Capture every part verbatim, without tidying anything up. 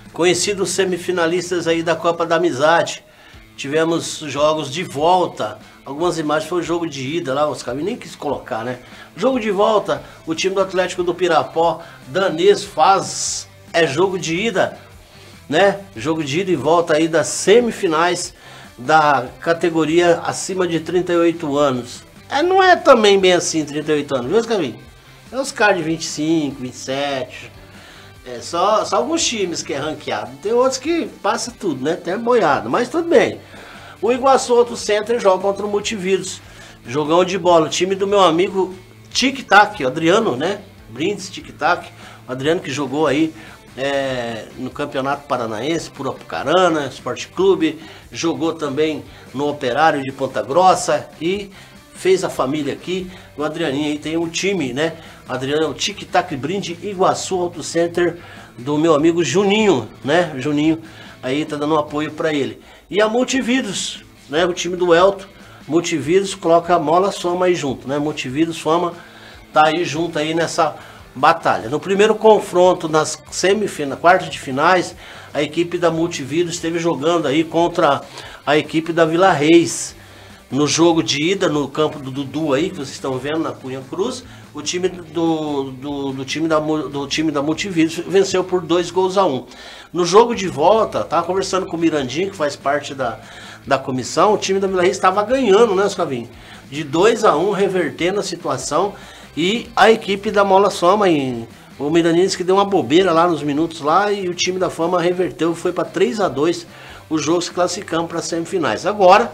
conhecidos semifinalistas aí da Copa da Amizade. Tivemos jogos de volta. Algumas imagens foi o jogo de ida lá, os caras nem quis colocar, né? Jogo de volta, o time do Atlético do Pirapó, Danês faz, é jogo de ida, né? Jogo de ida e volta aí das semifinais da categoria acima de trinta e oito anos. É, não é também bem assim trinta e oito anos, viu, Caminho? É os caras de vinte e cinco, vinte e sete, é só, só alguns times que é ranqueado. Tem outros que passa tudo, né? Tem boiada, mas tudo bem. O Iguaçu Auto Center joga contra o Multivírus. Jogão de bola. O time do meu amigo Tic Tac, Adriano, né? Brindes Tic Tac. O Adriano que jogou aí é, no Campeonato Paranaense, por Apucarana, Esporte Clube. Jogou também no Operário de Ponta Grossa e fez a família aqui. O Adrianinho aí tem um time, né? O Adriano é o Tic Tac Brinde Iguaçu Auto Center do meu amigo Juninho, né? Juninho aí tá dando um apoio para ele. E a Multivírus, né? O time do Elton, Multivírus coloca a Mola Soma aí junto, né? Multivírus Soma tá aí junto aí nessa batalha. No primeiro confronto, nas semifinais, quartas de finais, a equipe da Multivírus esteve jogando aí contra a equipe da Vila Reis. No jogo de ida, no campo do Dudu aí, que vocês estão vendo na Cunha Cruz, o time do, do, do, time, da, do time da Multivírus venceu por dois gols a um. No jogo de volta, tava conversando com o Mirandinho, que faz parte da, da comissão, o time da Vila Reis estava ganhando, né, Scavinho? De dois a um, revertendo a situação, e a equipe da Mola Soma, e o Mirandinho disse que deu uma bobeira lá nos minutos lá, e o time da Fama reverteu, foi para três a dois, o jogo se classificando para as semifinais. Agora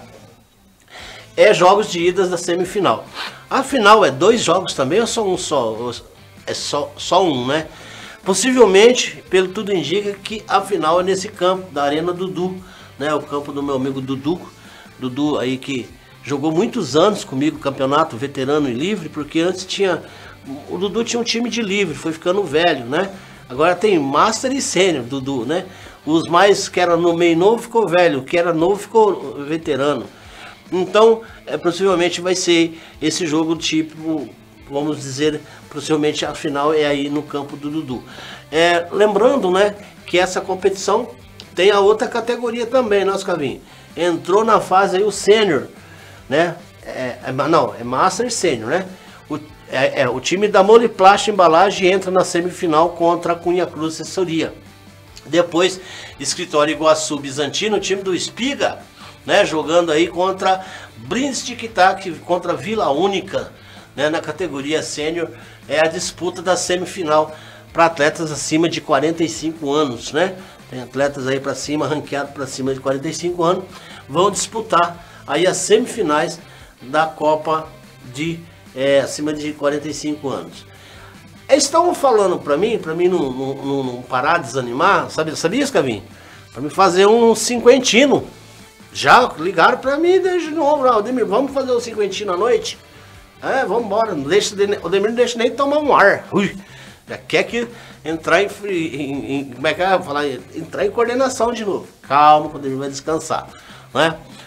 é jogos de idas da semifinal. A final é dois jogos também ou só um só? É só, só um, né? Possivelmente, pelo tudo indica, que a final é nesse campo, da Arena Dudu, né? O campo do meu amigo Dudu. Dudu aí que jogou muitos anos comigo, campeonato veterano e livre, porque antes tinha... O Dudu tinha um time de livre, foi ficando velho, né? Agora tem Master e Sênior, Dudu, né? Os mais que era no meio novo ficou velho, o que era novo ficou veterano. Então, é, possivelmente vai ser esse jogo tipo, vamos dizer, possivelmente a final é aí no campo do Dudu. É, lembrando, né, que essa competição tem a outra categoria também, né, Scavinho? Entrou na fase aí o Sênior, né? É, é, não, é Master e Sênior, né? O, é, é, o time da Moliplast Embalagem entra na semifinal contra a Cunha Cruz Assessoria. Depois, Escritório Iguaçu Bizantino, o time do Espiga, né, jogando aí contra Brindes Tic Tac, contra Vila Única, né, na categoria sênior. É a disputa da semifinal para atletas acima de quarenta e cinco anos, né? Tem atletas aí para cima, ranqueados para cima de quarenta e cinco anos, vão disputar aí as semifinais da Copa de é, acima de quarenta e cinco anos. Eles estão falando para mim, para mim não, não, não parar de desanimar, sabe, sabia, Scavinho? Para me fazer um cinquentino. Já ligaram pra mim desde novo, Aldemir, vamos fazer o cinquentinho à noite? É, vamos embora, não deixa, o Aldemir não deixa nem tomar um ar. Ui, já quer que entrar em, em, em como é que é falar? Entrar em coordenação de novo. Calma, quando ele vai descansar, né?